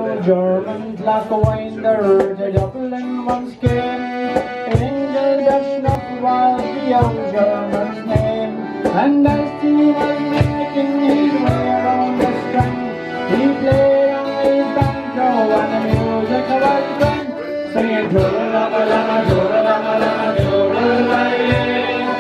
old German clock winder to Dublin once came. Angel Bishop was the old German's name, and as he was making his way around the strand, he played on his banjo and the music was grand, singing Tooraloorum, Tooraloorum, Tooraloorum.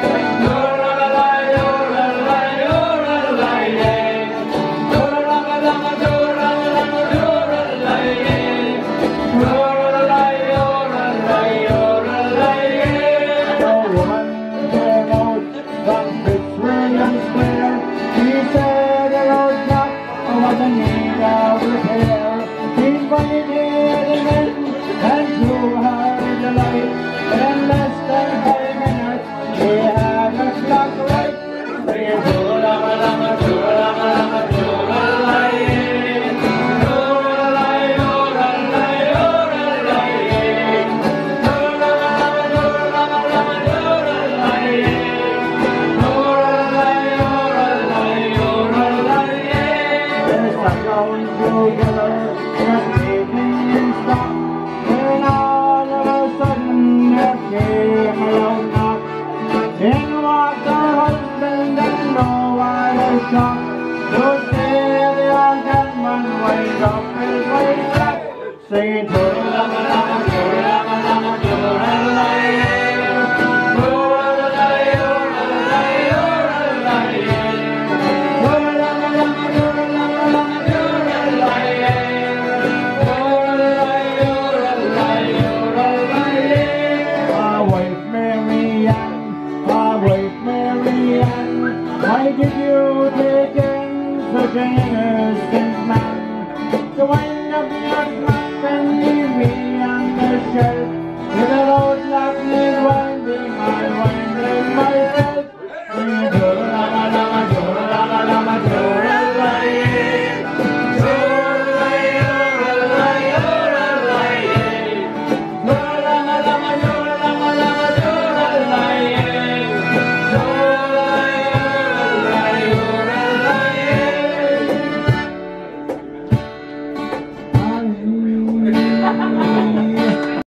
Singing Tooraloorum, Tooraloorum, why did you take in such an innocent man to wind up your clock and leave me on the shelf with a road lock and winding my